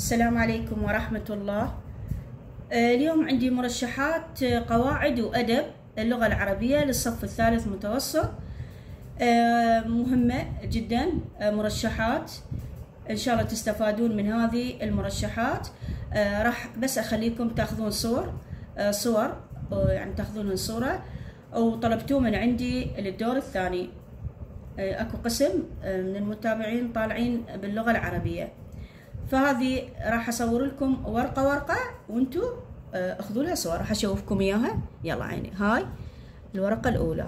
السلام عليكم ورحمة الله. اليوم عندي مرشحات قواعد وأدب اللغة العربية للصف الثالث متوسط. مهمة جدا، مرشحات إن شاء الله تستفادون من هذه المرشحات. راح بس أخليكم تاخذون صور يعني تاخذون صورة، وطلبتوه من عندي للدور الثاني. أكو قسم من المتابعين طالعين باللغة العربية، فهذه راح أصور لكم ورقة وانتو اخذوا لها صور. راح أشوفكم إياها. يلا عيني، هاي الورقة الأولى.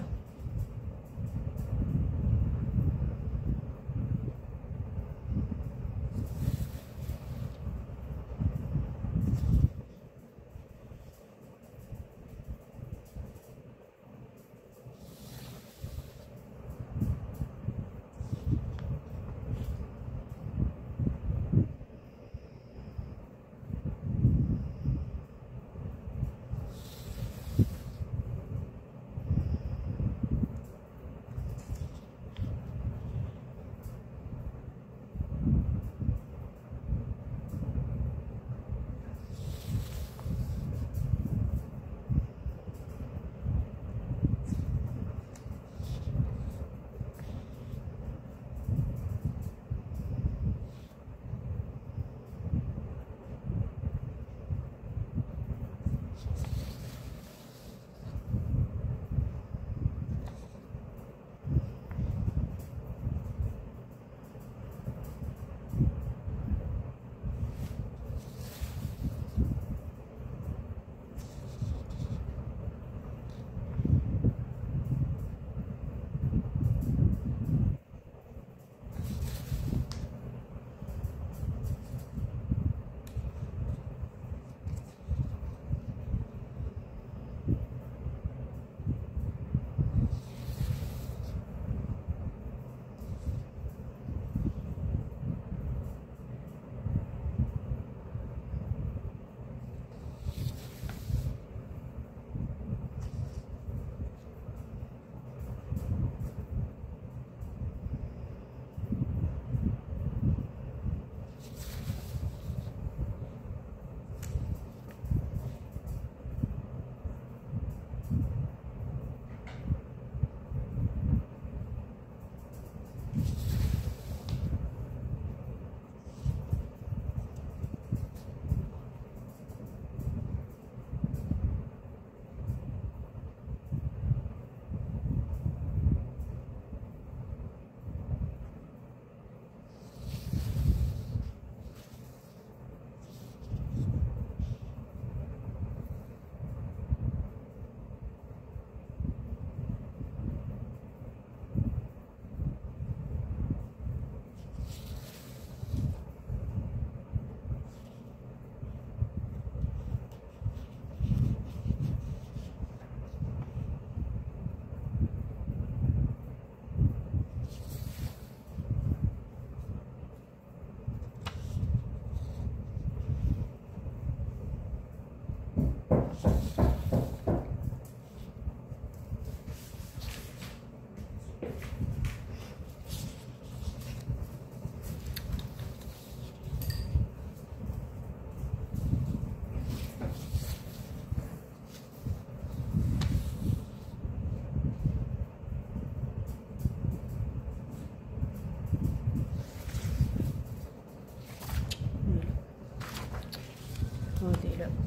هذه لا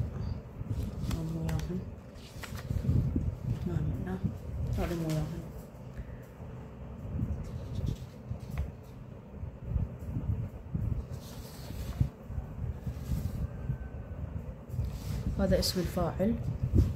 مو ياهن، لا هذا مو ياهن. هذا اسم الفاعل.